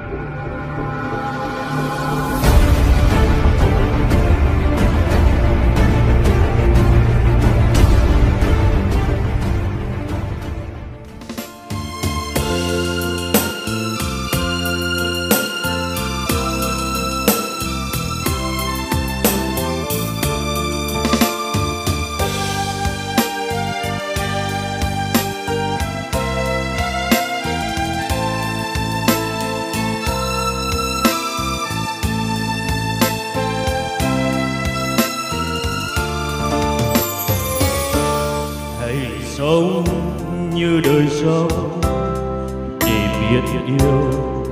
Sống như đời sống chỉ biết yêu,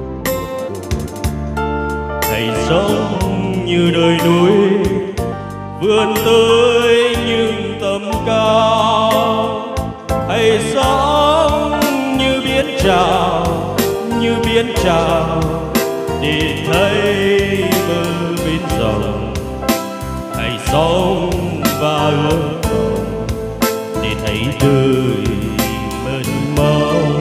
hãy sống như đời núi vươn tới những tầm cao. Hãy sống như biển trào, như biển trào để thấy bờ bên rộng. Hãy sống và ước mộng để thấy đời mênh mông.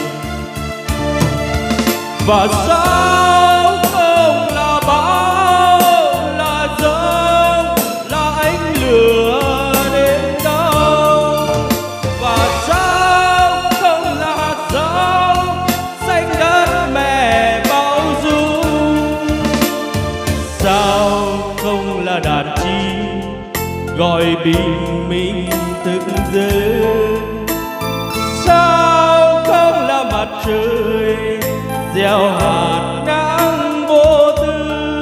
Và sao không là bão, là giông, là ánh lửa đến đâu. Và sao không là hạt giống xanh đất mẹ bao dung. Sao không là đàn chim gọi bình minh thức giấc. Sao không là mặt trời gieo hạt nắng vô tư.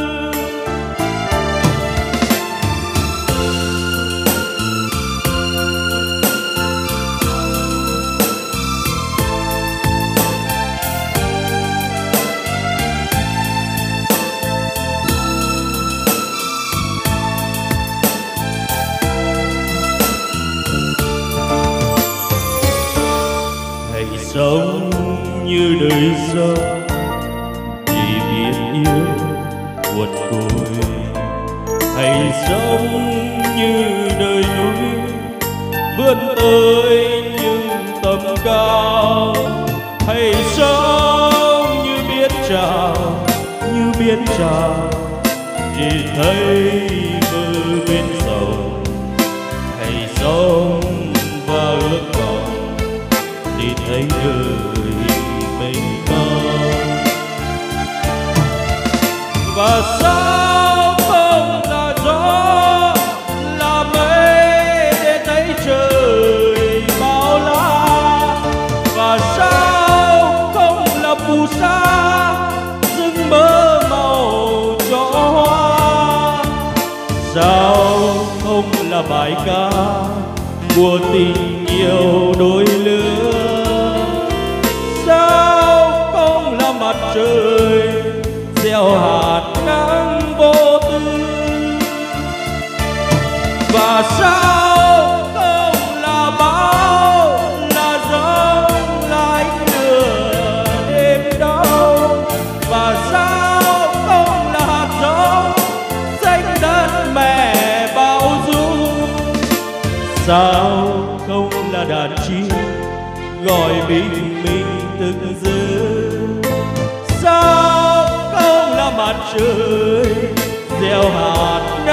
Hãy sống như đời sống chỉ biết yêu cuột côi. Hãy sống như đời núi vươn tới những tầm cao. Hãy sống như biển trào, như biển trào để thấy bờ bên rộng. Hãy sống và ước mộng để thấy đời mênh mông. Và sao không là gió, là mây để thấy trời bao la. Và sao không là phù sa rừng mơ màu cho hoa. Sao không là bài ca của tình yêu đôi lứa. Sao không là mặt trời gieo hạt nắng vô tư. Và sao không là bão, là giông, là ánh lửa đêm đông. Và sao không là hạt giống xanh đất mẹ bao dung. Sao không là đàn chim gọi bình minh thức giấc. Sao không là mặt trời gieo hạt